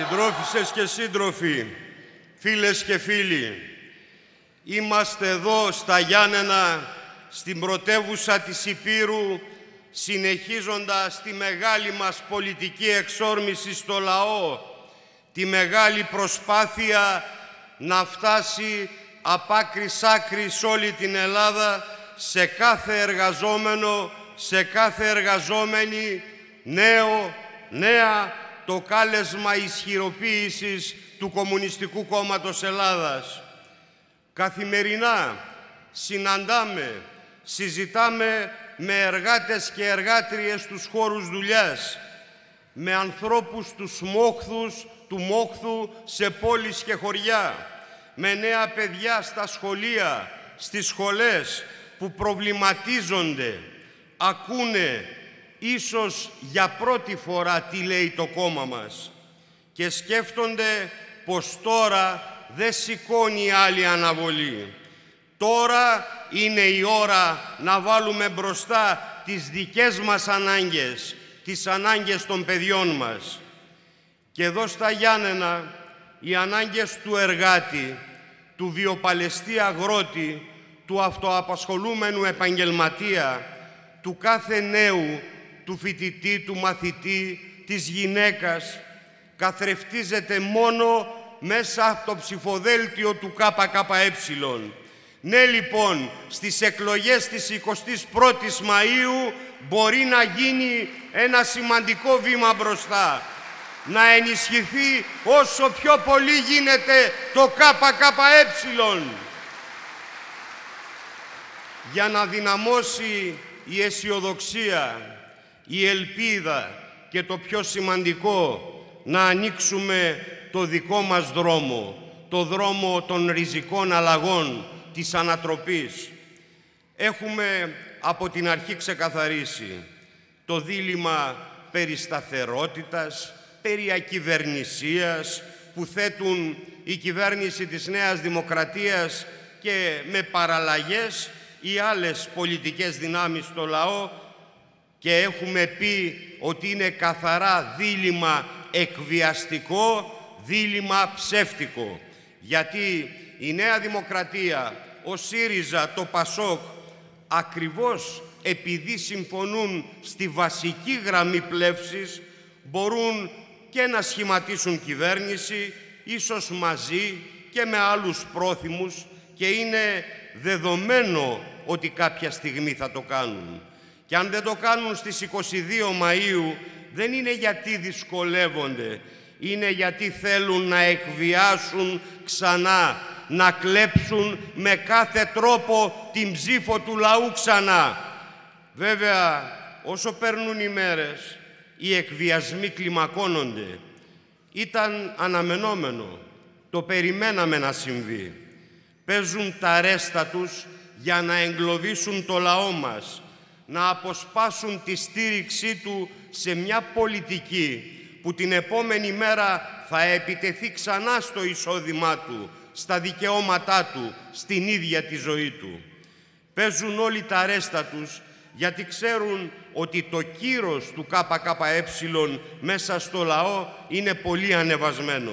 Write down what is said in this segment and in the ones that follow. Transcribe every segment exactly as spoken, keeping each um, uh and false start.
Συντρόφισσες και σύντροφοι, φίλες και φίλοι, είμαστε εδώ στα Γιάννενα, στην πρωτεύουσα της Υπήρου, συνεχίζοντας τη μεγάλη μας πολιτική εξόρμηση στο λαό, τη μεγάλη προσπάθεια να φτάσει απ' άκρη σ' άκρη σε όλη την Ελλάδα, σε κάθε εργαζόμενο, σε κάθε εργαζόμενη, νέο, νέα, το κάλεσμα ισχυροποίησης του Κομμουνιστικού Κόμματος Ελλάδας. Καθημερινά συναντάμε, συζητάμε με εργάτες και εργάτριες στους χώρους δουλειάς, με ανθρώπους τους μόχθους, του μόχθου σε πόλεις και χωριά, με νέα παιδιά στα σχολεία, στις σχολές που προβληματίζονται, ακούνε ίσως για πρώτη φορά τι λέει το κόμμα μας και σκέφτονται πως τώρα δεν σηκώνει άλλη αναβολή. Τώρα είναι η ώρα να βάλουμε μπροστά τις δικές μας ανάγκες, τις ανάγκες των παιδιών μας. Και εδώ στα Γιάννενα οι ανάγκες του εργάτη, του βιοπαλαιστή αγρότη, του αυτοαπασχολούμενου επαγγελματία, του κάθε νέου, του φοιτητή, του μαθητή, της γυναίκας, καθρεφτίζεται μόνο μέσα από το ψηφοδέλτιο του ΚΚΕ. Ναι, λοιπόν, στις εκλογές της εικοστής πρώτης Μαΐου μπορεί να γίνει ένα σημαντικό βήμα μπροστά. Να ενισχυθεί όσο πιο πολύ γίνεται το ΚΚΕ. Για να δυναμώσει η αισιοδοξία, η ελπίδα και το πιο σημαντικό, να ανοίξουμε το δικό μας δρόμο, το δρόμο των ριζικών αλλαγών, της ανατροπής. Έχουμε από την αρχή ξεκαθαρίσει το δίλημμα περί σταθερότητας, περί ακυβερνησίας που θέτουν η κυβέρνηση της Νέας Δημοκρατίας και με παραλλαγές ή άλλες πολιτικές δυνάμεις στο λαό, και έχουμε πει ότι είναι καθαρά δίλημμα εκβιαστικό, δίλημμα ψεύτικο. Γιατί η Νέα Δημοκρατία, ο ΣΥΡΙΖΑ, το ΠΑΣΟΚ, ακριβώς επειδή συμφωνούν στη βασική γραμμή πλεύσης, μπορούν και να σχηματίσουν κυβέρνηση, ίσως μαζί και με άλλους πρόθυμους, και είναι δεδομένο ότι κάποια στιγμή θα το κάνουν. Και αν δεν το κάνουν στις εικοστή δεύτερη Μαΐου, δεν είναι γιατί δυσκολεύονται, είναι γιατί θέλουν να εκβιάσουν ξανά, να κλέψουν με κάθε τρόπο την ψήφο του λαού ξανά. Βέβαια, όσο περνούν οι μέρες, οι εκβιασμοί κλιμακώνονται. Ήταν αναμενόμενο, το περιμέναμε να συμβεί. Παίζουν τα ρέστα τους για να εγκλωβίσουν το λαό μας, να αποσπάσουν τη στήριξή του σε μια πολιτική που την επόμενη μέρα θα επιτεθεί ξανά στο εισόδημά του, στα δικαιώματά του, στην ίδια τη ζωή του. Παίζουν όλοι τα ρέστα τους γιατί ξέρουν ότι το κύρος του ΚΚΕ μέσα στο λαό είναι πολύ ανεβασμένο.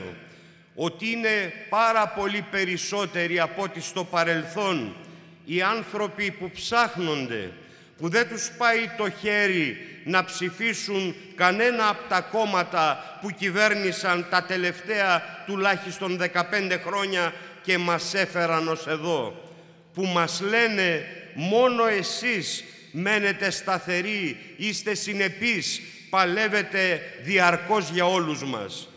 Ότι είναι πάρα πολύ περισσότεροι από ό,τι στο παρελθόν οι άνθρωποι που ψάχνονται, που δεν τους πάει το χέρι να ψηφίσουν κανένα από τα κόμματα που κυβέρνησαν τα τελευταία τουλάχιστον δεκαπέντε χρόνια και μας έφεραν ως εδώ, που μας λένε μόνο εσείς μένετε σταθεροί, είστε συνεπείς, παλεύετε διαρκώς για όλους μας.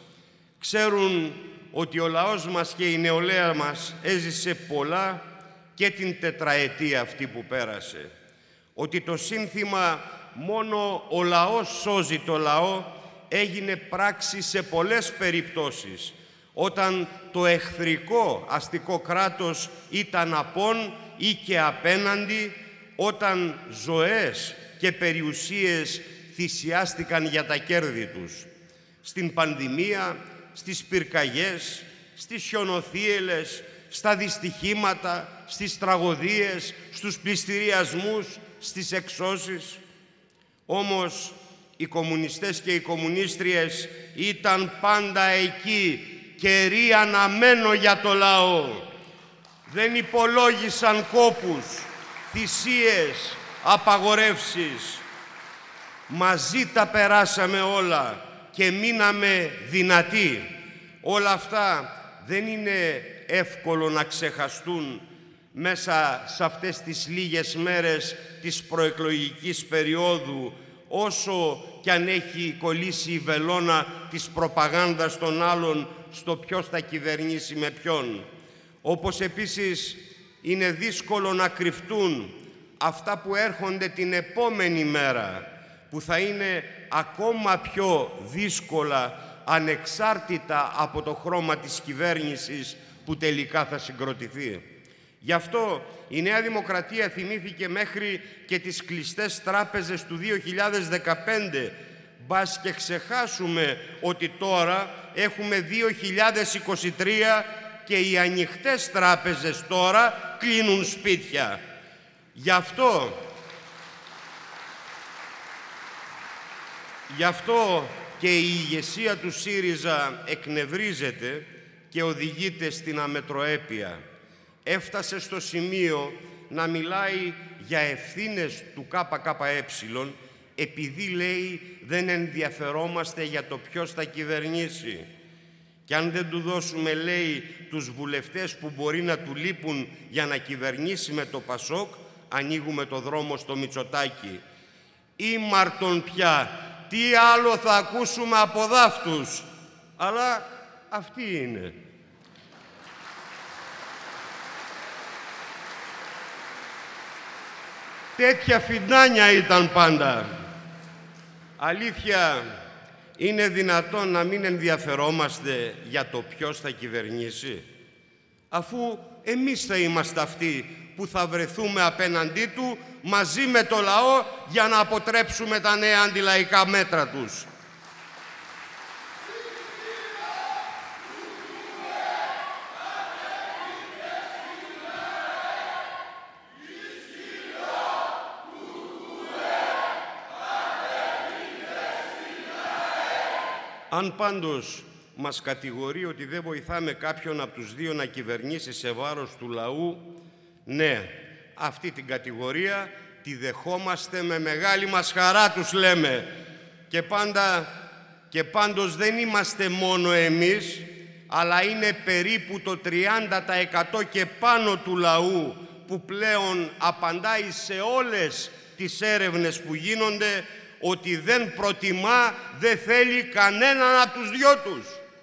Ξέρουν ότι ο λαός μας και η νεολαία μας έζησε πολλά και την τετραετία αυτή που πέρασε. Ότι το σύνθημα «μόνο ο λαός σώζει το λαό» έγινε πράξη σε πολλές περιπτώσεις, όταν το εχθρικό αστικό κράτος ήταν απόν ή και απέναντι, όταν ζωές και περιουσίες θυσιάστηκαν για τα κέρδη τους. Στην πανδημία, στις πυρκαγιές, στις χιονοθύελες, στα δυστυχήματα, στις τραγωδίες, στους πληστηριασμούς, στις εξώσεις. Όμως οι κομμουνιστές και οι κομμουνίστριες ήταν πάντα εκεί, καιροί αναμένο για το λαό. Δεν υπολόγισαν κόπους, θυσίες, απαγορεύσεις. Μαζί τα περάσαμε όλα και μείναμε δυνατοί. Όλα αυτά δεν είναι εύκολο να ξεχαστούν μέσα σε αυτές τις λίγες μέρες της προεκλογικής περίοδου, όσο κι αν έχει κολλήσει η βελόνα της προπαγάνδας των άλλων στο ποιος θα κυβερνήσει με ποιον. Όπως επίσης είναι δύσκολο να κρυφτούν αυτά που έρχονται την επόμενη μέρα, που θα είναι ακόμα πιο δύσκολα ανεξάρτητα από το χρώμα της κυβέρνησης που τελικά θα συγκροτηθεί. Γι' αυτό η Νέα Δημοκρατία θυμήθηκε μέχρι και τις κλειστές τράπεζες του δύο χιλιάδες δεκαπέντε, μπας και ξεχάσουμε ότι τώρα έχουμε δύο χιλιάδες είκοσι τρία και οι ανοιχτές τράπεζες τώρα κλείνουν σπίτια. Γι' αυτό, γι' αυτό και η ηγεσία του ΣΥΡΙΖΑ εκνευρίζεται και οδηγείται στην αμετροέπεια. Έφτασε στο σημείο να μιλάει για ευθύνες του ΚΚΕ, επειδή λέει δεν ενδιαφερόμαστε για το ποιος θα κυβερνήσει. Και αν δεν του δώσουμε, λέει, τους βουλευτές που μπορεί να του λείπουν για να κυβερνήσει με το ΠΑΣΟΚ, ανοίγουμε το δρόμο στο Μητσοτάκη. Ήμαρτον πια, τι άλλο θα ακούσουμε από δάφτους. Αλλά αυτή είναι. Τέτοια φιντάνια ήταν πάντα. Αλήθεια, είναι δυνατόν να μην ενδιαφερόμαστε για το ποιος θα κυβερνήσει, αφού εμείς θα είμαστε αυτοί που θα βρεθούμε απέναντί του μαζί με το λαό για να αποτρέψουμε τα νέα αντιλαϊκά μέτρα τους. Αν πάντως μας κατηγορεί ότι δεν βοηθάμε κάποιον από τους δύο να κυβερνήσει σε βάρος του λαού, ναι, αυτή την κατηγορία τη δεχόμαστε με μεγάλη μας χαρά, τους λέμε. Και, πάντα, και πάντως δεν είμαστε μόνο εμείς, αλλά είναι περίπου το τριάντα τοις εκατό και πάνω του λαού που πλέον απαντάει σε όλες τις έρευνες που γίνονται ότι δεν προτιμά, δεν θέλει κανέναν από τους δυο τους.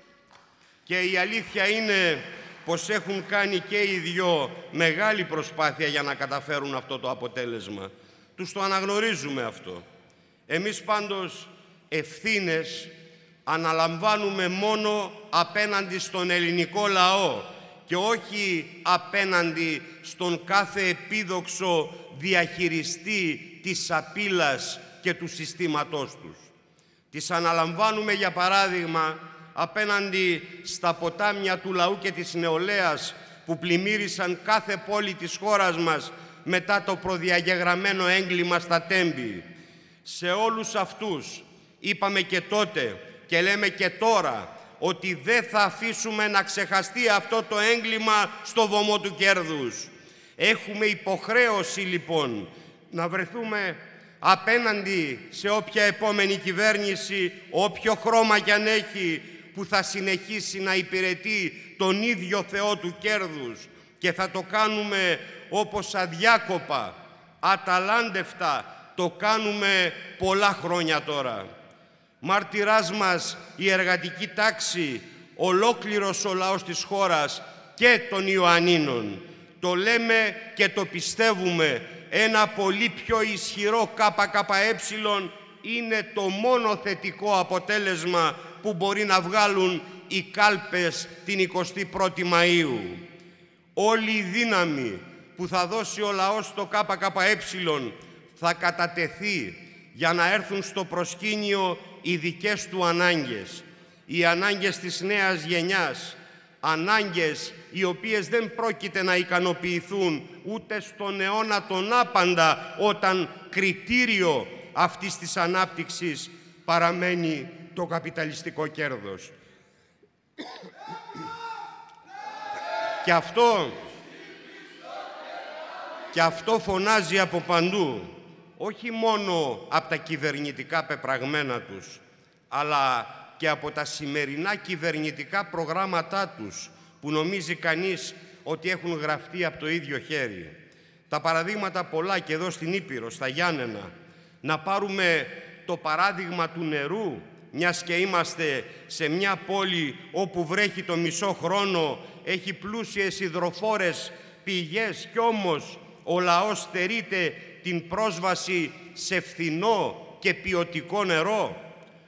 Και η αλήθεια είναι πως έχουν κάνει και οι δυο μεγάλη προσπάθεια για να καταφέρουν αυτό το αποτέλεσμα. Τους το αναγνωρίζουμε αυτό. Εμείς πάντως ευθύνες αναλαμβάνουμε μόνο απέναντι στον ελληνικό λαό και όχι απέναντι στον κάθε επίδοξο διαχειριστή της σαπίλας και του συστήματός τους. Τις αναλαμβάνουμε, για παράδειγμα, απέναντι στα ποτάμια του λαού και της νεολαίας που πλημμύρισαν κάθε πόλη της χώρας μας μετά το προδιαγεγραμμένο έγκλημα στα Τέμπη. Σε όλους αυτούς είπαμε και τότε και λέμε και τώρα ότι δεν θα αφήσουμε να ξεχαστεί αυτό το έγκλημα στο βωμό του κέρδους. Έχουμε υποχρέωση λοιπόν να βρεθούμε απέναντι σε όποια επόμενη κυβέρνηση, όποιο χρώμα κι αν έχει, που θα συνεχίσει να υπηρετεί τον ίδιο Θεό του κέρδους, και θα το κάνουμε όπως αδιάκοπα, αταλάντευτα, το κάνουμε πολλά χρόνια τώρα. Μάρτυράς μας η εργατική τάξη, ολόκληρος ο λαός της χώρας και των Ιωαννίνων. Το λέμε και το πιστεύουμε. Ένα πολύ πιο ισχυρό ΚΚΕ είναι το μόνο θετικό αποτέλεσμα που μπορεί να βγάλουν οι κάλπες την εικοστή πρώτη Μαΐου. Όλη η δύναμη που θα δώσει ο λαός στο ΚΚΕ θα κατατεθεί για να έρθουν στο προσκήνιο οι δικές του ανάγκες, οι ανάγκες της νέας γενιάς, ανάγκες οι οποίες δεν πρόκειται να ικανοποιηθούν ούτε στον αιώνα τον άπαντα, όταν κριτήριο αυτής της ανάπτυξης παραμένει το καπιταλιστικό κέρδος. Και αυτό, και αυτό φωνάζει από παντού, όχι μόνο από τα κυβερνητικά πεπραγμένα τους, αλλά και από τα σημερινά κυβερνητικά προγράμματά τους, που νομίζει κανείς ότι έχουν γραφτεί από το ίδιο χέρι. Τα παραδείγματα πολλά και εδώ στην Ήπειρο, στα Γιάννενα. Να πάρουμε το παράδειγμα του νερού, μιας και είμαστε σε μια πόλη όπου βρέχει το μισό χρόνο, έχει πλούσιες υδροφόρες πηγές κι όμως ο λαός στερείται την πρόσβαση σε φθηνό και ποιοτικό νερό.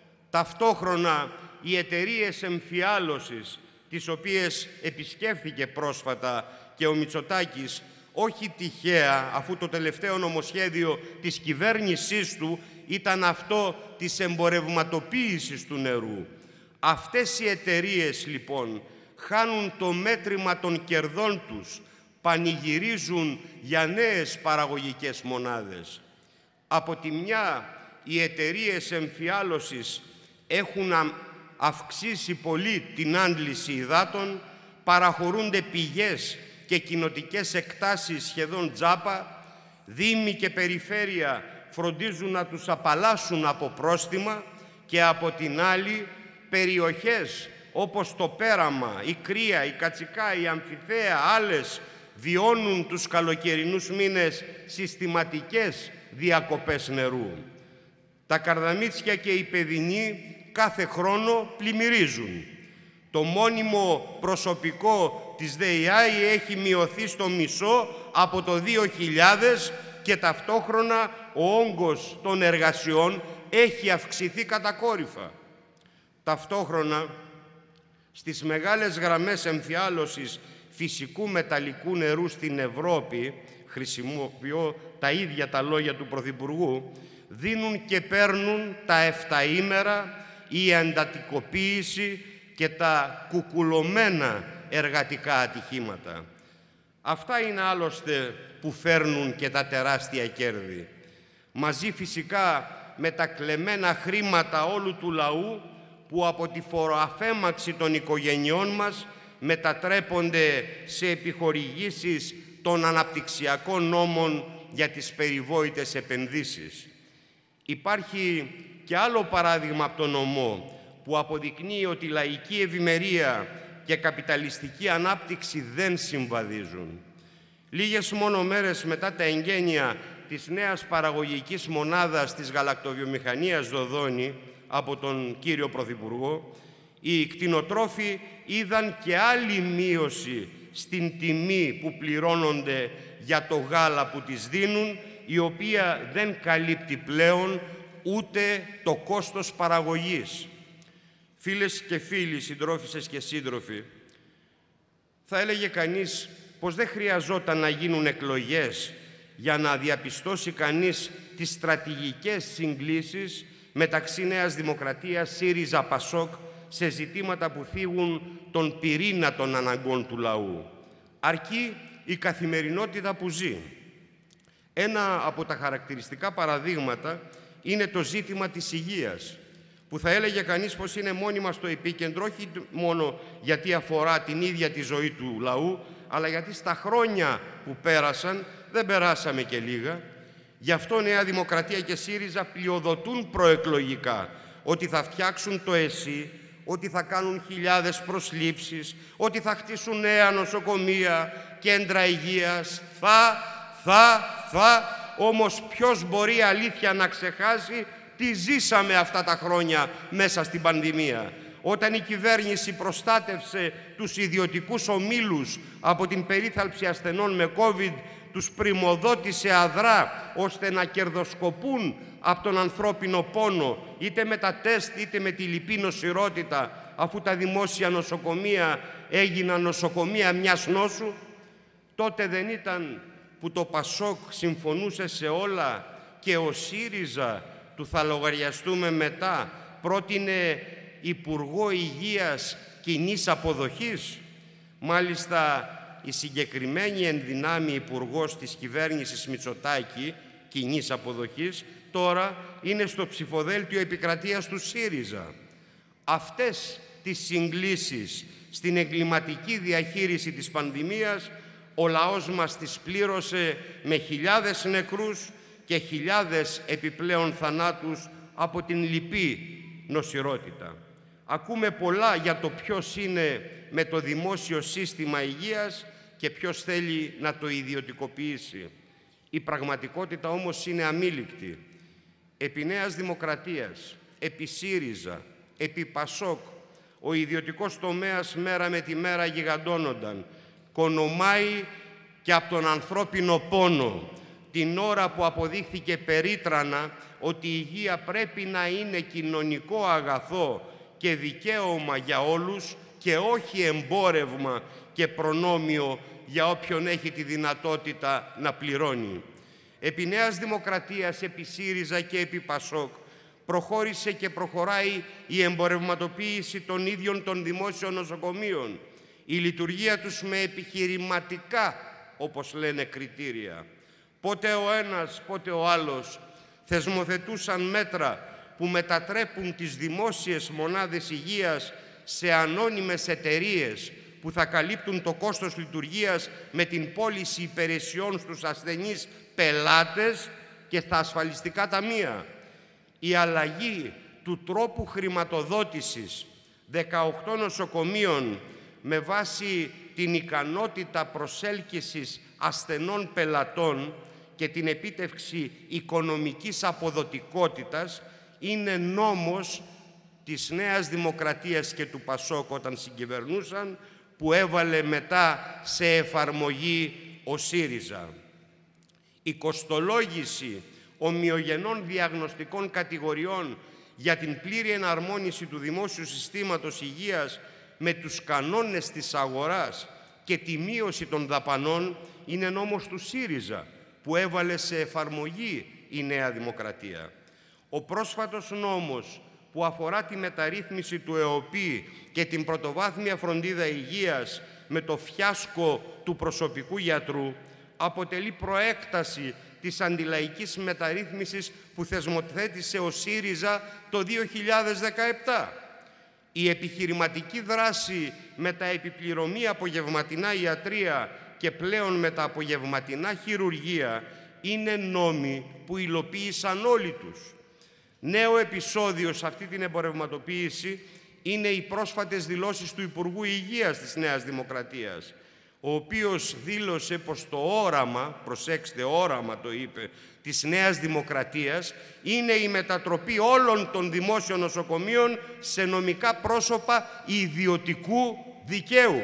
Ταυτόχρονα οι εταιρείες εμφιάλωσης, τις οποίες επισκέφθηκε πρόσφατα και ο Μητσοτάκης, όχι τυχαία, αφού το τελευταίο νομοσχέδιο της κυβέρνησής του ήταν αυτό της εμπορευματοποίησης του νερού. Αυτές οι εταιρείες, λοιπόν, χάνουν το μέτρημα των κερδών τους, πανηγυρίζουν για νέες παραγωγικές μονάδες. Από τη μια, οι εταιρείες εμφιάλωσης έχουν αυξήσει πολύ την άντληση υδάτων, παραχωρούνται πηγές και κοινοτικές εκτάσεις σχεδόν τζάπα, δήμοι και περιφέρεια φροντίζουν να τους απαλλάσσουν από πρόστιμα και από την άλλη περιοχές όπως το Πέραμα, η Κρία, η Κατσικά, η Αμφιθέα, άλλες βιώνουν τους καλοκαιρινούς μήνες συστηματικές διακοπές νερού. Τα Καρδαμίτσια και οι Παιδινοί κάθε χρόνο πλημμυρίζουν. Το μόνιμο προσωπικό της ΔΕΙΑΗ έχει μειωθεί στο μισό από το δύο χιλιάδες και ταυτόχρονα ο όγκος των εργασιών έχει αυξηθεί κατακόρυφα. Ταυτόχρονα, στις μεγάλες γραμμές εμφιάλωσης φυσικού μεταλλικού νερού στην Ευρώπη, χρησιμοποιώ τα ίδια τα λόγια του Πρωθυπουργού, δίνουν και παίρνουν τα εφταήμερα, η εντατικοποίηση και τα κουκουλωμένα εργατικά ατυχήματα. Αυτά είναι άλλωστε που φέρνουν και τα τεράστια κέρδη. Μαζί φυσικά με τα κλεμμένα χρήματα όλου του λαού που από τη φοροαφέμαξη των οικογενειών μας μετατρέπονται σε επιχορηγήσεις των αναπτυξιακών νόμων για τις περιβόητες επενδύσεις. Υπάρχει και άλλο παράδειγμα από τον νομό που αποδεικνύει ότι η λαϊκή ευημερία και καπιταλιστική ανάπτυξη δεν συμβαδίζουν. Λίγες μόνο μέρες μετά τα εγγένεια της νέας παραγωγικής μονάδας της γαλακτοβιομηχανίας Δοδόνη από τον κύριο Πρωθυπουργό, οι κτηνοτρόφοι είδαν και άλλη μείωση στην τιμή που πληρώνονται για το γάλα που τις δίνουν, η οποία δεν καλύπτει πλέον ούτε το κόστος παραγωγής. Φίλες και φίλοι, συντρόφισσες και σύντροφοι, θα έλεγε κανείς πως δεν χρειαζόταν να γίνουν εκλογές για να διαπιστώσει κανείς τις στρατηγικές συγκλήσεις μεταξύ Νέας Δημοκρατίας, ΣΥΡΙΖΑ, ΠΑΣΟΚ σε ζητήματα που θίγουν τον πυρήνα των αναγκών του λαού. Αρκεί η καθημερινότητα που ζει. Ένα από τα χαρακτηριστικά παραδείγματα είναι το ζήτημα της υγείας, που θα έλεγε κανείς πως είναι μόνιμα στο επίκεντρο, όχι μόνο γιατί αφορά την ίδια τη ζωή του λαού, αλλά γιατί στα χρόνια που πέρασαν, δεν περάσαμε και λίγα. Γι' αυτό Νέα Δημοκρατία και ΣΥΡΙΖΑ πλειοδοτούν προεκλογικά ότι θα φτιάξουν το ΕΣΥ, ότι θα κάνουν χιλιάδες προσλήψεις, ότι θα χτίσουν νέα νοσοκομεία, κέντρα υγείας. Θα, θα, θα, όμως ποιος μπορεί αλήθεια να ξεχάσει τι ζήσαμε αυτά τα χρόνια μέσα στην πανδημία, όταν η κυβέρνηση προστάτευσε τους ιδιωτικούς ομίλους από την περίθαλψη ασθενών με COVID, τους πριμοδότησε αδρά ώστε να κερδοσκοπούν από τον ανθρώπινο πόνο, είτε με τα τεστ είτε με τη λυπή νοσηρότητα, αφού τα δημόσια νοσοκομεία έγιναν νοσοκομεία μιας νόσου. Τότε δεν ήταν που το ΠΑΣΟΚ συμφωνούσε σε όλα και ο ΣΥΡΙΖΑ, του θα λογαριαστούμε μετά, πρότεινε Υπουργό Υγείας κοινής αποδοχής? Μάλιστα, η συγκεκριμένη ενδυνάμει υπουργός της κυβέρνησης Μητσοτάκη κοινής αποδοχής τώρα είναι στο ψηφοδέλτιο επικρατείας του ΣΥΡΙΖΑ. Αυτές τις συγκλήσεις στην εγκληματική διαχείριση της πανδημίας ο λαός μας τις πλήρωσε με χιλιάδες νεκρούς και χιλιάδες επιπλέον θανάτους από την λυπή νοσηρότητα. Ακούμε πολλά για το ποιος είναι με το δημόσιο σύστημα υγείας και ποιος θέλει να το ιδιωτικοποιήσει. Η πραγματικότητα όμως είναι αμήλικτη. Επί Νέας Δημοκρατίας, επί ΣΥΡΙΖΑ, επί ΠΑΣΟΚ, ο ιδιωτικός τομέας μέρα με τη μέρα γιγαντώνονταν, κονομάει και από τον ανθρώπινο πόνο, την ώρα που αποδείχθηκε περίτρανα ότι η υγεία πρέπει να είναι κοινωνικό αγαθό και δικαίωμα για όλους και όχι εμπόρευμα και προνόμιο για όποιον έχει τη δυνατότητα να πληρώνει. Επί Νέας Δημοκρατίας, επί ΣΥΡΙΖΑ και επί ΠΑΣΟΚ προχώρησε και προχωράει η εμπορευματοποίηση των ίδιων των δημόσιων νοσοκομείων, η λειτουργία τους με επιχειρηματικά, όπως λένε, κριτήρια. Πότε ο ένας, πότε ο άλλος θεσμοθετούσαν μέτρα που μετατρέπουν τις δημόσιες μονάδες υγείας σε ανώνυμες εταιρείες που θα καλύπτουν το κόστος λειτουργίας με την πώληση υπηρεσιών στους ασθενείς πελάτες και στα ασφαλιστικά ταμεία. Η αλλαγή του τρόπου χρηματοδότησης δεκαοκτώ νοσοκομείων με βάση την ικανότητα προσέλκυσης ασθενών πελατών και την επίτευξη οικονομικής αποδοτικότητας είναι νόμος της Νέας Δημοκρατίας και του ΠΑΣΟΚ όταν συγκυβερνούσαν, που έβαλε μετά σε εφαρμογή ο ΣΥΡΙΖΑ. Η κοστολόγηση ομοιογενών διαγνωστικών κατηγοριών για την πλήρη εναρμόνιση του δημόσιου συστήματος υγείας με τους κανόνες της αγοράς και τη μείωση των δαπανών είναι νόμος του ΣΥΡΙΖΑ που έβαλε σε εφαρμογή η Νέα Δημοκρατία. Ο πρόσφατος νόμος που αφορά τη μεταρρύθμιση του ΕΟΠΗ και την πρωτοβάθμια φροντίδα υγείας με το φιάσκο του προσωπικού γιατρού αποτελεί προέκταση της αντιλαϊκής μεταρρύθμισης που θεσμοθέτησε ο ΣΥΡΙΖΑ το δύο χιλιάδες δεκαεπτά. Η επιχειρηματική δράση με τα επιπληρωμή απογευματινά ιατρία και πλέον με τα απογευματινά χειρουργία είναι νόμοι που υλοποίησαν όλοι τους. Νέο επεισόδιο σε αυτή την εμπορευματοποίηση είναι οι πρόσφατες δηλώσεις του Υπουργού Υγείας της Νέας Δημοκρατίας, ο οποίος δήλωσε πως το όραμα, προσέξτε, όραμα το είπε, της Νέας Δημοκρατίας είναι η μετατροπή όλων των δημόσιων νοσοκομείων σε νομικά πρόσωπα ιδιωτικού δικαίου.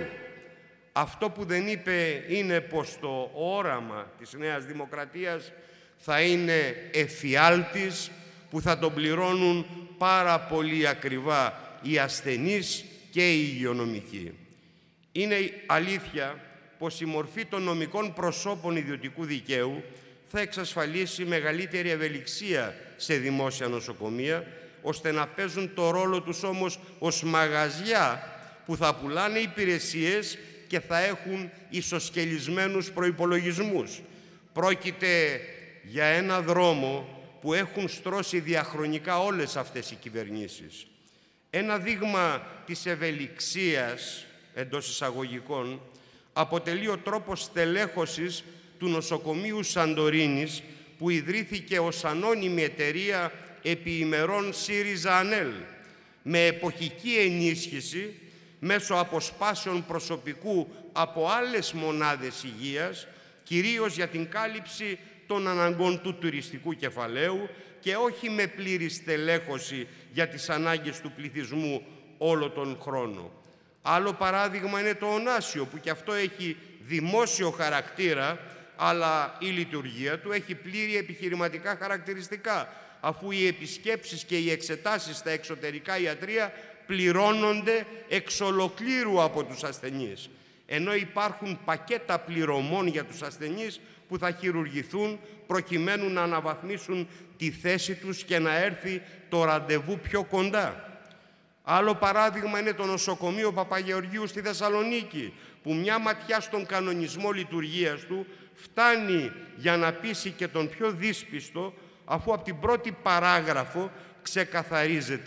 Αυτό που δεν είπε είναι πως το όραμα της Νέας Δημοκρατίας θα είναι εφιάλτης που θα τον πληρώνουν πάρα πολύ ακριβά οι ασθενείς και οι υγειονομικοί. Είναι αλήθεια πως η μορφή των νομικών προσώπων ιδιωτικού δικαίου θα εξασφαλίσει μεγαλύτερη ευελιξία σε δημόσια νοσοκομεία, ώστε να παίζουν το ρόλο τους όμως ως μαγαζιά που θα πουλάνε υπηρεσίες και θα έχουν ισοσκελισμένους προϋπολογισμούς. Πρόκειται για ένα δρόμο που έχουν στρώσει διαχρονικά όλες αυτές οι κυβερνήσεις. Ένα δείγμα της ευελιξίας, εντός εισαγωγικών, αποτελεί ο τρόπος στελέχωσης του νοσοκομείου Σαντορίνης, που ιδρύθηκε ως ανώνυμη εταιρεία επί ημερών ΣΥΡΙΖΑ-ΑΝΕΛ, με εποχική ενίσχυση μέσω αποσπάσεων προσωπικού από άλλες μονάδες υγείας, κυρίως για την κάλυψη των αναγκών του τουριστικού κεφαλαίου και όχι με πλήρη στελέχωση για τις ανάγκες του πληθυσμού όλο τον χρόνο. Άλλο παράδειγμα είναι το Ωνάσιο, που και αυτό έχει δημόσιο χαρακτήρα, αλλά η λειτουργία του έχει πλήρη επιχειρηματικά χαρακτηριστικά, αφού οι επισκέψεις και οι εξετάσεις στα εξωτερικά ιατρεία πληρώνονται εξ ολοκλήρου από τους ασθενείς, ενώ υπάρχουν πακέτα πληρωμών για τους ασθενείς που θα χειρουργηθούν προκειμένου να αναβαθμίσουν τη θέση τους και να έρθει το ραντεβού πιο κοντά. Άλλο παράδειγμα είναι το νοσοκομείο Παπαγεωργίου στη Θεσσαλονίκη, που μια ματιά στον κανονισμό λειτουργίας του φτάνει για να πείσει και τον πιο δύσπιστο, αφού από την πρώτη παράγραφο ξεκαθαρίζεται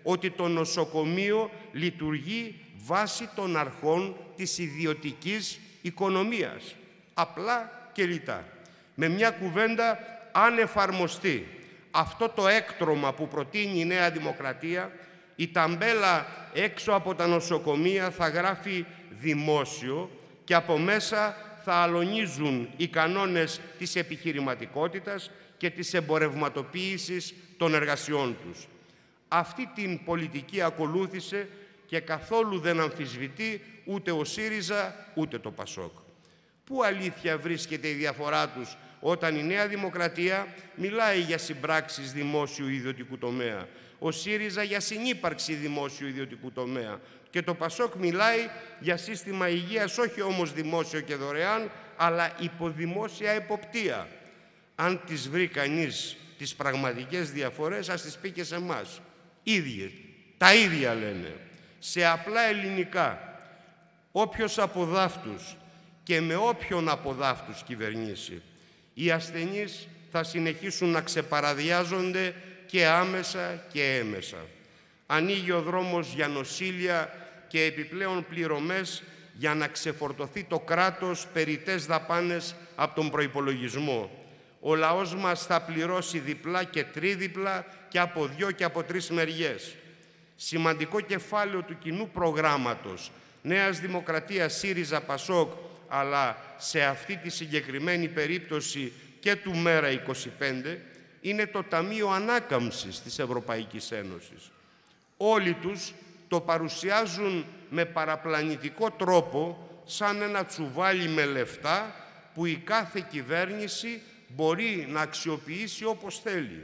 ότι το νοσοκομείο λειτουργεί βάσει των αρχών της ιδιωτικής οικονομίας. Απλά και λιτά. Με μια κουβέντα, αν εφαρμοστεί αυτό το έκτρωμα που προτείνει η Νέα Δημοκρατία, η ταμπέλα έξω από τα νοσοκομεία θα γράφει δημόσιο και από μέσα θα αλωνίζουν οι κανόνες της επιχειρηματικότητας και της εμπορευματοποίησης των εργασιών τους. Αυτή την πολιτική ακολούθησε και καθόλου δεν αμφισβητεί ούτε ο ΣΥΡΙΖΑ ούτε το ΠΑΣΟΚ. Πού αλήθεια βρίσκεται η διαφορά τους όταν η Νέα Δημοκρατία μιλάει για συμπράξεις δημόσιου ιδιωτικού τομέα, ο ΣΥΡΙΖΑ για συνύπαρξη δημόσιου ιδιωτικού τομέα και το ΠΑΣΟΚ μιλάει για σύστημα υγείας όχι όμως δημόσιο και δωρεάν, αλλά υποδημόσια εποπτεία. Αν τις βρει κανείς τις πραγματικές διαφορές, ας τις πει και σε εμάς. Ίδιες, τα ίδια λένε. Σε απλά ελληνικά, όποιος από δάφτους και με όποιον από δάφτους κυβερνήσει, οι ασθενείς θα συνεχίσουν να ξεπαραδιάζονται και άμεσα και έμεσα. Ανοίγει ο δρόμος για νοσήλια και επιπλέον πληρωμές για να ξεφορτωθεί το κράτος περιττές δαπάνες από τον προϋπολογισμό. Ο λαός μας θα πληρώσει διπλά και τρίδιπλα και από δυο και από τρεις μεριές. Σημαντικό κεφάλαιο του κοινού προγράμματος Νέας Δημοκρατίας, ΣΥΡΙΖΑ, ΠΑΣΟΚ, αλλά σε αυτή τη συγκεκριμένη περίπτωση και του ΜΕΡΑ είκοσι πέντε, είναι το Ταμείο Ανάκαμψης της Ευρωπαϊκής Ένωσης. Όλοι τους το παρουσιάζουν με παραπλανητικό τρόπο σαν ένα τσουβάλι με λεφτά που η κάθε κυβέρνηση μπορεί να αξιοποιήσει όπως θέλει.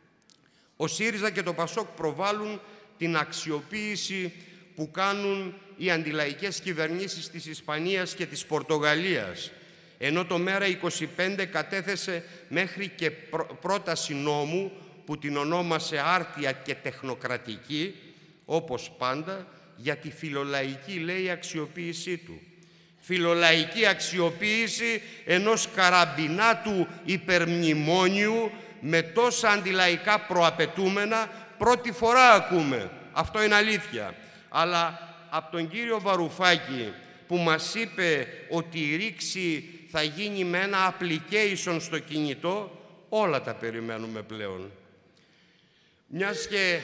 Ο ΣΥΡΙΖΑ και το ΠΑΣΟΚ προβάλλουν την αξιοποίηση που κάνουν οι αντιλαϊκές κυβερνήσεις της Ισπανίας και της Πορτογαλίας, ενώ το ΜΕΡΑ είκοσι πέντε κατέθεσε μέχρι και πρόταση νόμου που την ονόμασε άρτια και τεχνοκρατική, όπως πάντα, για τη φιλολαϊκή, λέει, αξιοποίησή του. Φιλολαϊκή αξιοποίηση ενός καραμπινάτου υπερμνημόνιου με τόσα αντιλαϊκά προαπαιτούμενα πρώτη φορά ακούμε. Αυτό είναι αλήθεια. Αλλά από τον κύριο Βαρουφάκη που μας είπε ότι η ρήξη θα γίνει με ένα application στο κινητό, όλα τα περιμένουμε πλέον. Μιας και...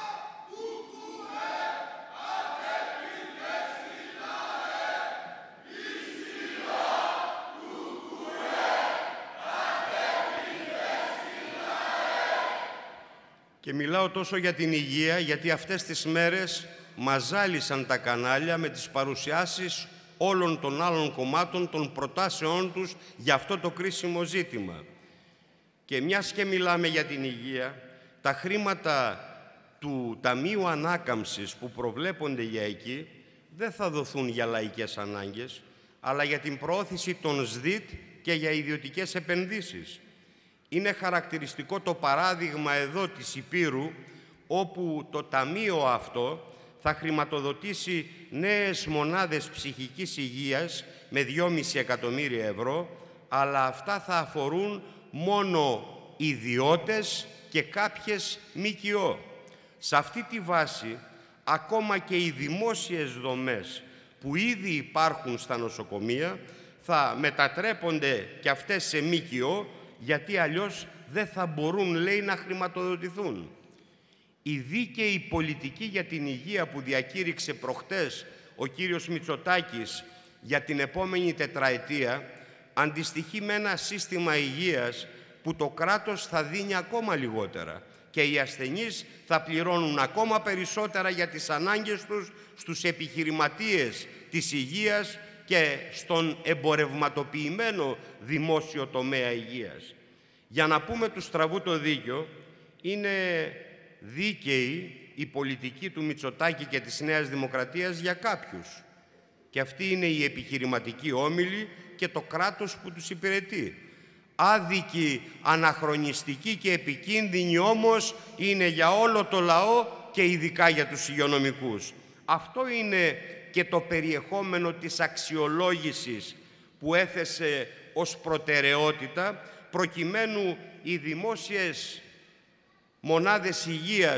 Και μιλάω τόσο για την υγεία, γιατί αυτές τις μέρες μας ζάλισαν τα κανάλια με τις παρουσιάσεις όλων των άλλων κομμάτων των προτάσεών τους για αυτό το κρίσιμο ζήτημα. Και μιας και μιλάμε για την υγεία, τα χρήματα του Ταμείου Ανάκαμψης που προβλέπονται για εκεί δεν θα δοθούν για λαϊκές ανάγκες, αλλά για την προώθηση των ΣΔΙΤ και για ιδιωτικές επενδύσεις. Είναι χαρακτηριστικό το παράδειγμα εδώ της Ηπείρου, όπου το ταμείο αυτό θα χρηματοδοτήσει νέες μονάδες ψυχικής υγείας με δυόμισι εκατομμύρια ευρώ, αλλά αυτά θα αφορούν μόνο ιδιώτες και κάποιες ΜΚΟ. Σε αυτή τη βάση, ακόμα και οι δημόσιες δομές που ήδη υπάρχουν στα νοσοκομεία θα μετατρέπονται και αυτές σε ΜΚΟ, γιατί αλλιώς δεν θα μπορούν, λέει, να χρηματοδοτηθούν. Η δίκαιη πολιτική για την υγεία που διακήρυξε προχτές ο κύριος Μητσοτάκης για την επόμενη τετραετία αντιστοιχεί με ένα σύστημα υγείας που το κράτος θα δίνει ακόμα λιγότερα και οι ασθενείς θα πληρώνουν ακόμα περισσότερα για τις ανάγκες τους στους επιχειρηματίες της υγείας και στον εμπορευματοποιημένο δημόσιο τομέα υγείας. Για να πούμε του στραβού το δίκιο, είναι δίκαιη η πολιτική του Μητσοτάκη και της Νέας Δημοκρατίας για κάποιους. Και αυτή είναι η επιχειρηματική όμιλη και το κράτος που τους υπηρετεί. Άδικη, αναχρονιστική και επικίνδυνη όμως είναι για όλο το λαό και ειδικά για τους υγειονομικούς. Αυτό είναι και το περιεχόμενο της αξιολόγησης που έθεσε ως προτεραιότητα προκειμένου οι δημόσιες μονάδες υγείας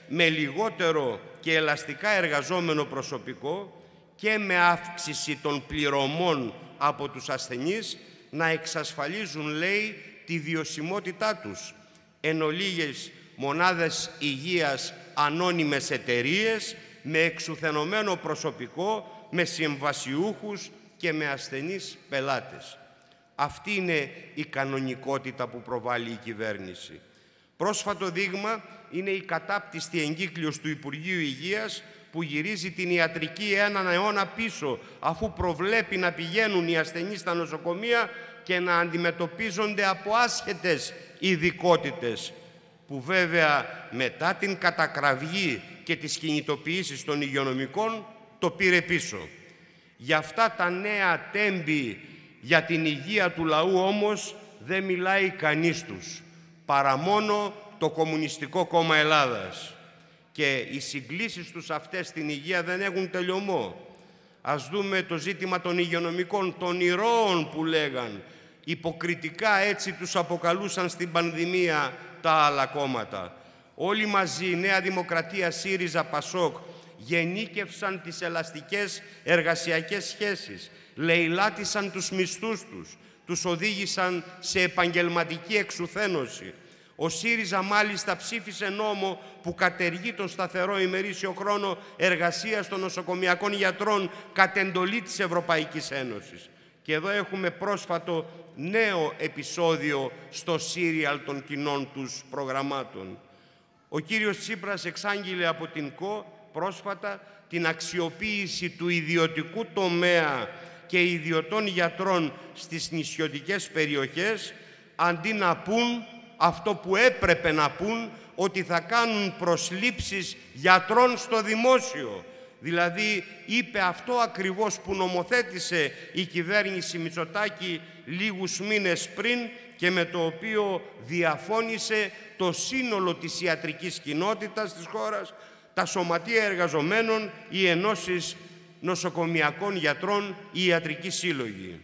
με λιγότερο και ελαστικά εργαζόμενο προσωπικό και με αύξηση των πληρωμών από τους ασθενείς να εξασφαλίζουν, λέει, τη βιωσιμότητά τους, εν ολίγες μονάδες υγείας, ανώνυμες εταιρείες, με εξουθενωμένο προσωπικό, με συμβασιούχους και με ασθενείς πελάτες. Αυτή είναι η κανονικότητα που προβάλλει η κυβέρνηση. Πρόσφατο δείγμα είναι η κατάπτυστη εγκύκλειος του Υπουργείου Υγείας, που γυρίζει την ιατρική έναν αιώνα πίσω, αφού προβλέπει να πηγαίνουν οι ασθενείς στα νοσοκομεία και να αντιμετωπίζονται από άσχετες ειδικότητες, που βέβαια μετά την κατακραυγή και τις κινητοποιήσεις των υγειονομικών το πήρε πίσω. Για αυτά τα νέα τέμπη για την υγεία του λαού όμως δεν μιλάει κανείς τους, παρά μόνο το Κομμουνιστικό Κόμμα Ελλάδας. Και οι συγκλήσεις τους αυτές στην υγεία δεν έχουν τελειωμό. Ας δούμε το ζήτημα των υγειονομικών, των ηρώων που λέγαν. Υποκριτικά έτσι τους αποκαλούσαν στην πανδημία τα άλλα κόμματα. Όλοι μαζί, Νέα Δημοκρατία, ΣΥΡΙΖΑ, ΠΑΣΟΚ, γενίκευσαν τις ελαστικές εργασιακές σχέσεις, λαιλάτισαν τους μισθούς τους, τους οδήγησαν σε επαγγελματική εξουθένωση. Ο ΣΥΡΙΖΑ μάλιστα ψήφισε νόμο που κατεργεί τον σταθερό ημερήσιο χρόνο εργασίας των νοσοκομιακών γιατρών κατ' εντολή της Ευρωπαϊκής Ένωσης. Και εδώ έχουμε πρόσφατο νέο επεισόδιο στο σύριαλ των κοινών τους προγραμμάτων. Ο κύριος Τσίπρας εξάγγειλε από την ΚΟ πρόσφατα την αξιοποίηση του ιδιωτικού τομέα και ιδιωτών γιατρών στις νησιωτικές περιοχές, αντί να πούν αυτό που έπρεπε να πούν, ότι θα κάνουν προσλήψεις γιατρών στο δημόσιο. Δηλαδή είπε αυτό ακριβώς που νομοθέτησε η κυβέρνηση Μητσοτάκη λίγους μήνες πριν και με το οποίο διαφώνησε το σύνολο της ιατρικής κοινότητας της χώρας, τα σωματεία εργαζομένων, οι ενώσεις νοσοκομιακών γιατρών, οι ιατρικοί σύλλογοι.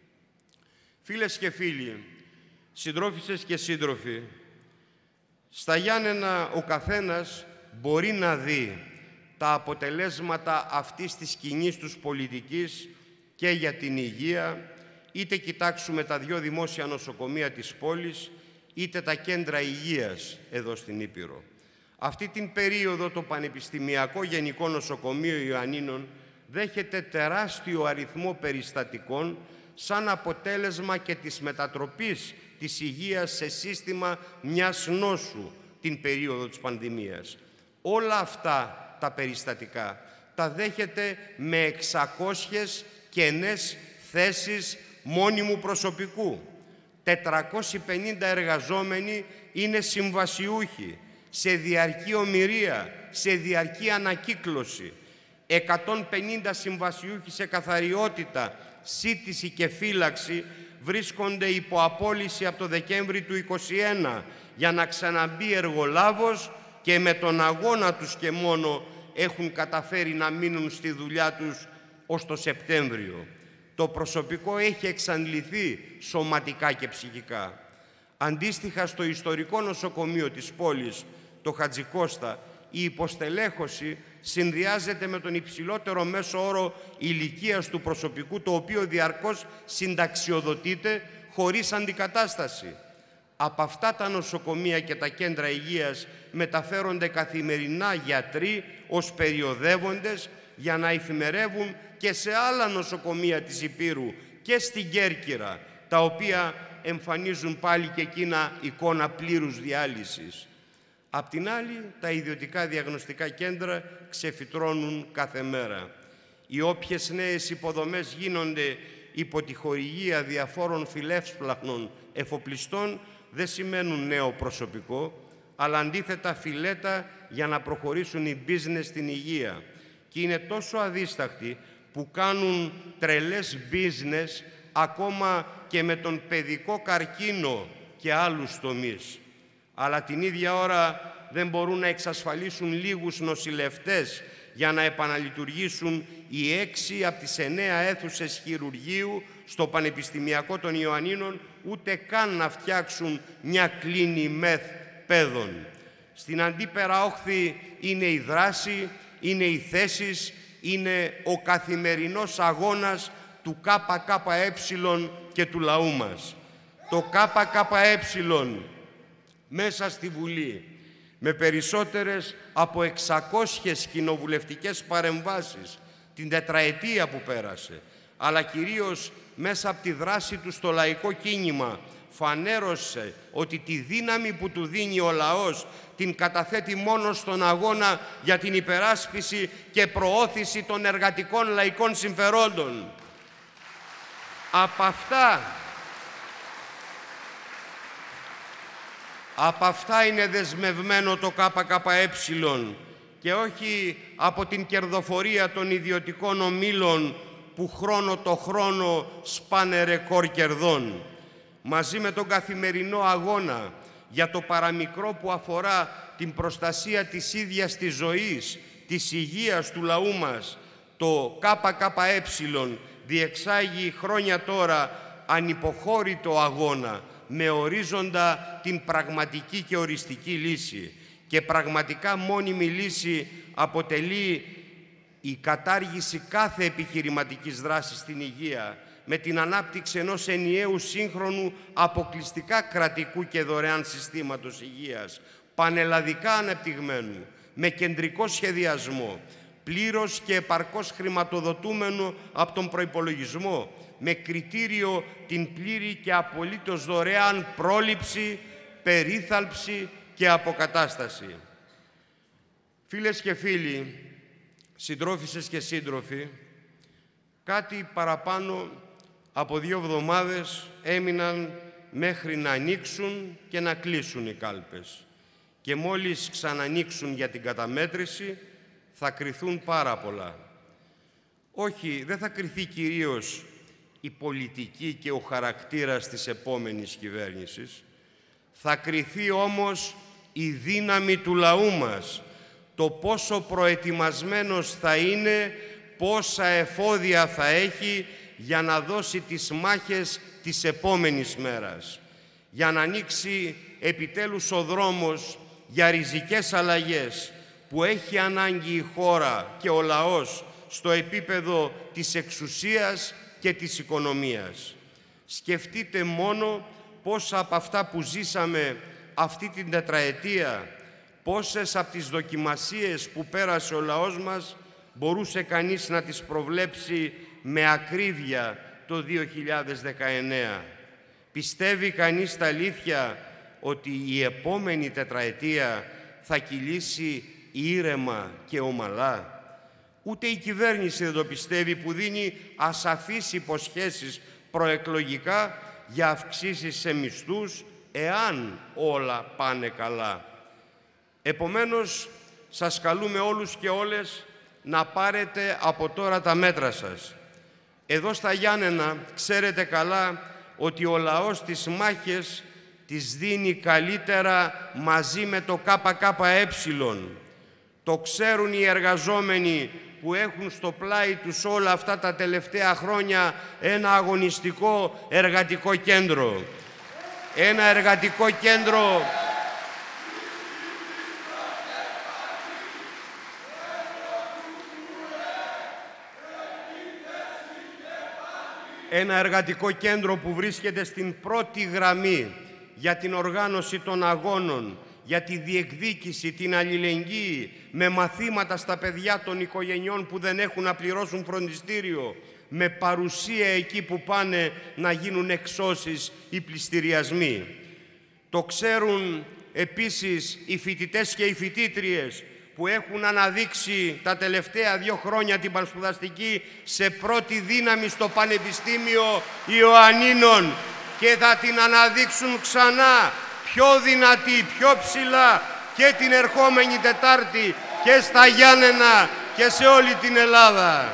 Φίλες και φίλοι, συντρόφισσες και σύντροφοι, στα Γιάννενα ο καθένας μπορεί να δει τα αποτελέσματα αυτής της κοινής τους πολιτικής και για την υγεία, είτε κοιτάξουμε τα δυο δημόσια νοσοκομεία της πόλης, είτε τα κέντρα υγείας εδώ στην Ήπειρο. Αυτή την περίοδο το Πανεπιστημιακό Γενικό Νοσοκομείο Ιωαννίνων δέχεται τεράστιο αριθμό περιστατικών σαν αποτέλεσμα και της μετατροπής της υγείας σε σύστημα μιας νόσου την περίοδο της πανδημίας. Όλα αυτά τα περιστατικά τα δέχεται με εξακόσιες κενές θέσεις μόνιμου προσωπικού. τετρακόσιοι πενήντα εργαζόμενοι είναι συμβασιούχοι, σε διαρκή ομηρία, σε διαρκή ανακύκλωση. εκατόν πενήντα συμβασιούχοι σε καθαριότητα, σύτηση και φύλαξη βρίσκονται υπό απόλυση από το Δεκέμβρη του είκοσι ένα για να ξαναμπεί εργολάβος και με τον αγώνα τους και μόνο έχουν καταφέρει να μείνουν στη δουλειά τους ως το Σεπτέμβριο. Το προσωπικό έχει εξαντληθεί σωματικά και ψυχικά. Αντίστοιχα, στο ιστορικό νοσοκομείο της πόλης, το Χατζικώστα, η υποστελέχωση συνδυάζεται με τον υψηλότερο μέσο όρο ηλικίας του προσωπικού, το οποίο διαρκώς συνταξιοδοτείται χωρίς αντικατάσταση. Από αυτά τα νοσοκομεία και τα κέντρα υγείας μεταφέρονται καθημερινά γιατροί ως περιοδεύοντες για να εφημερεύουν και σε άλλα νοσοκομεία της Ηπείρου και στην Κέρκυρα, τα οποία εμφανίζουν πάλι και εκείνα εικόνα πλήρους διάλυσης. Απ' την άλλη, τα ιδιωτικά διαγνωστικά κέντρα ξεφυτρώνουν κάθε μέρα. Οι όποιες νέες υποδομές γίνονται υπό τη χορηγία διαφόρων φιλεύσπλαχνων εφοπλιστών δεν σημαίνουν νέο προσωπικό, αλλά αντίθετα φιλέτα για να προχωρήσουν οι business στην υγεία. Και είναι τόσο αδίστακτοι που κάνουν τρελές business ακόμα και με τον παιδικό καρκίνο και άλλους τομείς. Αλλά την ίδια ώρα δεν μπορούν να εξασφαλίσουν λίγους νοσηλευτές για να επαναλειτουργήσουν οι έξι από τις εννέα αίθουσες χειρουργείου στο Πανεπιστημιακό των Ιωαννίνων, ούτε καν να φτιάξουν μια κλίνη μεθ παιδών. Στην αντίπερα όχθη είναι η δράση, είναι οι θέσεις, είναι ο καθημερινός αγώνας του ΚΚΕ και του λαού μας. Το ΚΚΕ μέσα στη Βουλή, με περισσότερες από εξακόσιες κοινοβουλευτικές παρεμβάσεις την τετραετία που πέρασε, αλλά κυρίως μέσα από τη δράση του στο λαϊκό κίνημα, φανέρωσε ότι τη δύναμη που του δίνει ο λαός την καταθέτει μόνο στον αγώνα για την υπεράσπιση και προώθηση των εργατικών λαϊκών συμφερόντων. Από αυτά, από αυτά είναι δεσμευμένο το ΚΚΕ και όχι από την κερδοφορία των ιδιωτικών ομίλων που χρόνο το χρόνο σπάνε ρεκόρ κερδών. Μαζί με τον καθημερινό αγώνα για το παραμικρό που αφορά την προστασία της ίδιας της ζωής, της υγείας του λαού μας, το ΚΚΕ διεξάγει χρόνια τώρα ανυποχώρητο αγώνα με ορίζοντα την πραγματική και οριστική λύση. Και πραγματικά μόνιμη λύση αποτελεί η κατάργηση κάθε επιχειρηματικής δράσης στην υγεία, με την ανάπτυξη ενός ενιαίου σύγχρονου αποκλειστικά κρατικού και δωρεάν συστήματος υγείας, πανελλαδικά ανεπτυγμένου, με κεντρικό σχεδιασμό, πλήρως και επαρκώς χρηματοδοτούμενο από τον προϋπολογισμό, με κριτήριο την πλήρη και απολύτως δωρεάν πρόληψη, περίθαλψη και αποκατάσταση. Φίλες και φίλοι, συντρόφισσες και σύντροφοι, κάτι παραπάνω από δύο εβδομάδες έμειναν μέχρι να ανοίξουν και να κλείσουν οι κάλπες. Και μόλις ξανανοίξουν για την καταμέτρηση, θα κριθούν πάρα πολλά. Όχι, δεν θα κριθεί κυρίως η πολιτική και ο χαρακτήρας της επόμενης κυβέρνησης. Θα κριθεί όμως η δύναμη του λαού μας, το πόσο προετοιμασμένος θα είναι, πόσα εφόδια θα έχει για να δώσει τις μάχες της επόμενης μέρας, για να ανοίξει επιτέλους ο δρόμος για ριζικές αλλαγές που έχει ανάγκη η χώρα και ο λαός στο επίπεδο της εξουσίας και της οικονομίας. Σκεφτείτε μόνο πόσα από αυτά που ζήσαμε αυτή την τετραετία, πόσες από τις δοκιμασίες που πέρασε ο λαός μας μπορούσε κανείς να τις προβλέψει με ακρίβεια το δύο χιλιάδες δεκαεννέα. Πιστεύει κανείς στα αλήθεια ότι η επόμενη τετραετία θα κυλήσει ήρεμα και ομαλά? Ούτε η κυβέρνηση δεν το πιστεύει, που δίνει ασαφείς υποσχέσεις προεκλογικά για αυξήσεις σε μισθούς, εάν όλα πάνε καλά. Επομένως, σας καλούμε όλους και όλες να πάρετε από τώρα τα μέτρα σας. Εδώ στα Γιάννενα ξέρετε καλά ότι ο λαός τις μάχες τις δίνει καλύτερα μαζί με το ΚΚΕ. Το ξέρουν οι εργαζόμενοι που έχουν στο πλάι τους όλα αυτά τα τελευταία χρόνια ένα αγωνιστικό εργατικό κέντρο. Ένα εργατικό κέντρο ένα εργατικό κέντρο που βρίσκεται στην πρώτη γραμμή για την οργάνωση των αγώνων, για τη διεκδίκηση, την αλληλεγγύη, με μαθήματα στα παιδιά των οικογενειών που δεν έχουν να πληρώσουν φροντιστήριο, με παρουσία εκεί που πάνε να γίνουν εξώσεις ή πληστηριασμοί. Το ξέρουν επίσης οι φοιτητές και οι φοιτήτριες που έχουν αναδείξει τα τελευταία δύο χρόνια την πανσπουδαστική σε πρώτη δύναμη στο Πανεπιστήμιο Ιωαννίνων και θα την αναδείξουν ξανά πιο δυνατή, πιο ψηλά και την ερχόμενη Τετάρτη και στα Γιάννενα και σε όλη την Ελλάδα.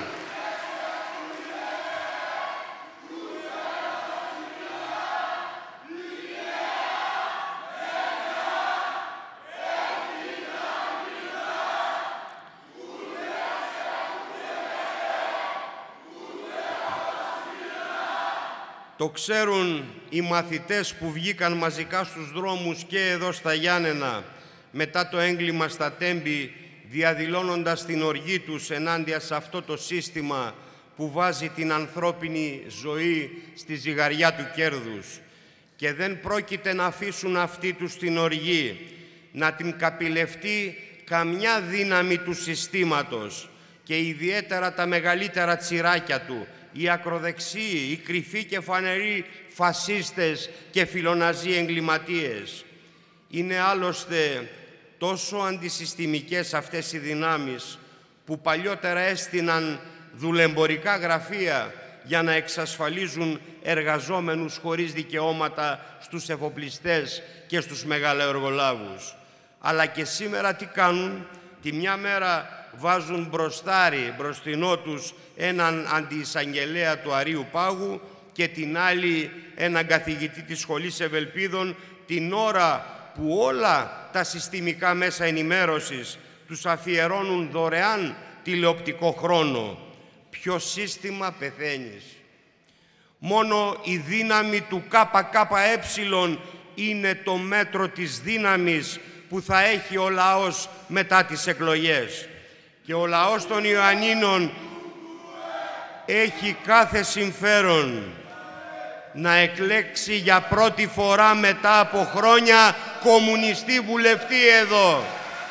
Το ξέρουν οι μαθητές που βγήκαν μαζικά στους δρόμους και εδώ στα Γιάννενα μετά το έγκλημα στα Τέμπη, διαδηλώνοντας την οργή τους ενάντια σε αυτό το σύστημα που βάζει την ανθρώπινη ζωή στη ζυγαριά του κέρδους. Και δεν πρόκειται να αφήσουν αυτή τους την οργή, να την καπηλευτεί καμιά δύναμη του συστήματος και ιδιαίτερα τα μεγαλύτερα τσιράκια του, οι ακροδεξιοί, οι κρυφοί και φανεροί φασίστες και φιλοναζί εγκληματίες. Είναι άλλωστε τόσο αντισυστημικές αυτές οι δυνάμεις που παλιότερα έστειναν δουλεμπορικά γραφεία για να εξασφαλίζουν εργαζόμενους χωρίς δικαιώματα στους εφοπλιστές και στους μεγαλοεργολάβους. Αλλά και σήμερα τι κάνουν? Τη μια μέρα βάζουν μπροστάρι, μπροστινό τους, έναν αντιεισαγγελέα του Αρείου Πάγου και την άλλη έναν καθηγητή της Σχολής Ευελπίδων, την ώρα που όλα τα συστημικά μέσα ενημέρωσης τους αφιερώνουν δωρεάν τηλεοπτικό χρόνο. Ποιο σύστημα πεθαίνεις? Μόνο η δύναμη του ΚΚΕ είναι το μέτρο της δύναμης που θα έχει ο λαός μετά τις εκλογές. Και ο λαός των Ιωαννίνων έχει κάθε συμφέρον να εκλέξει για πρώτη φορά μετά από χρόνια κομμουνιστή βουλευτή εδώ.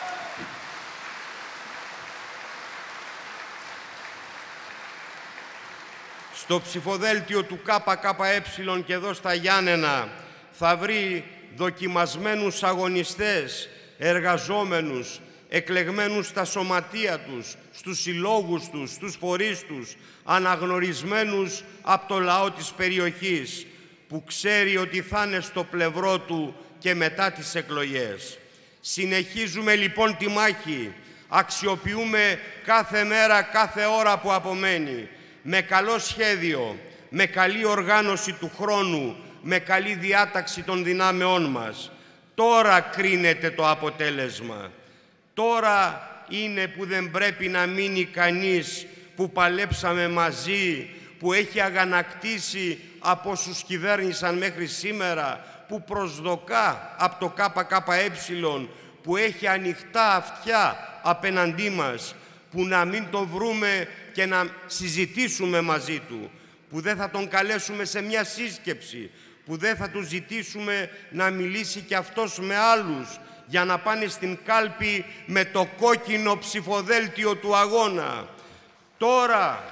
Στο ψηφοδέλτιο του ΚΚΕ και εδώ στα Γιάννενα θα βρει δοκιμασμένους αγωνιστές, εργαζόμενους, εκλεγμένους στα σωματεία τους, στους συλλόγους τους, στους φορείς τους, αναγνωρισμένους από το λαό της περιοχής, που ξέρει ότι θα είναι στο πλευρό του και μετά τις εκλογές. Συνεχίζουμε λοιπόν τη μάχη, αξιοποιούμε κάθε μέρα, κάθε ώρα που απομένει, με καλό σχέδιο, με καλή οργάνωση του χρόνου, με καλή διάταξη των δυνάμεών μας. Τώρα κρίνεται το αποτέλεσμα. Τώρα είναι που δεν πρέπει να μείνει κανείς που παλέψαμε μαζί, που έχει αγανακτήσει από όσους κυβέρνησαν μέχρι σήμερα, που προσδοκά από το ΚΚΕ, που έχει ανοιχτά αυτιά απέναντί μας, που να μην τον βρούμε και να συζητήσουμε μαζί του, που δεν θα τον καλέσουμε σε μια σύσκεψη, που δεν θα του ζητήσουμε να μιλήσει κι αυτός με άλλους για να πάνε στην κάλπη με το κόκκινο ψηφοδέλτιο του αγώνα. Τώρα,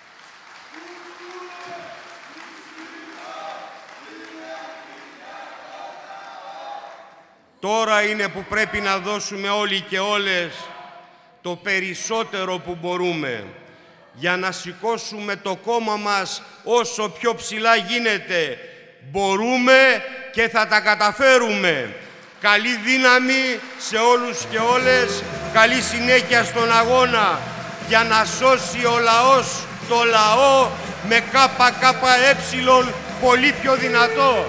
τώρα είναι που πρέπει να δώσουμε όλοι και όλες το περισσότερο που μπορούμε για να σηκώσουμε το κόμμα μας όσο πιο ψηλά γίνεται. Μπορούμε και θα τα καταφέρουμε. Καλή δύναμη σε όλους και όλες, καλή συνέχεια στον αγώνα για να σώσει ο λαός το λαό με ΚΚΕ πολύ πιο δυνατό.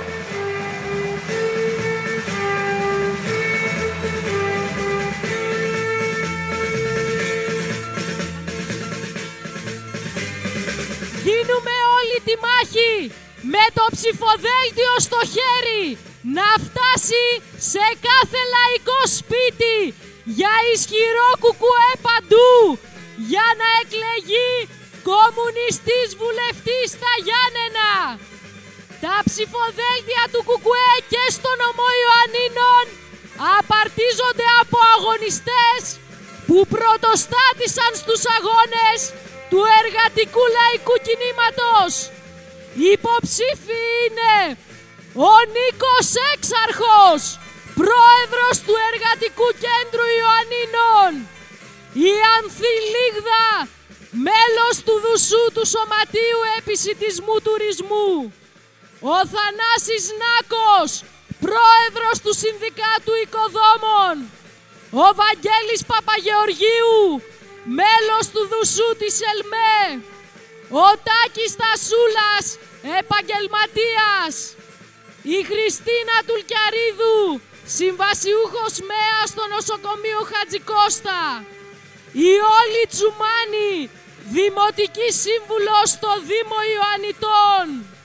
Δίνουμε όλη τη μάχη με το ψηφοδέλτιο στο χέρι να φτάσει σε κάθε λαϊκό σπίτι για ισχυρό κουκουέ παντού, για να εκλεγεί κομμουνιστής βουλευτής στα Γιάννενα. Τα ψηφοδέλτια του κουκουέ και στο νομό Ιωαννίνων απαρτίζονται από αγωνιστές που πρωτοστάτησαν στους αγώνες του εργατικού λαϊκού κινήματος. Υποψήφοι είναι ο Νίκος Έξαρχος, πρόεδρος του Εργατικού Κέντρου Ιωαννίνων, η Ανθή Λίγδα, μέλος του Δουσού του Σωματείου Επισιτισμού Τουρισμού, ο Θανάσης Νάκος, πρόεδρος του Συνδικάτου Οικοδόμων, ο Βαγγέλης Παπαγεωργίου, μέλος του Δουσού της ΕΛΜΕ, ο Τάκης Τασούλας, επαγγελματίας, η Χριστίνα Τουλκιαρίδου, συμβασιούχος ΜΕΑ στο νοσοκομείο Χατζικώστα, η Όλη Τσουμάνη, δημοτική σύμβουλος στο Δήμο Ιωαννιτών,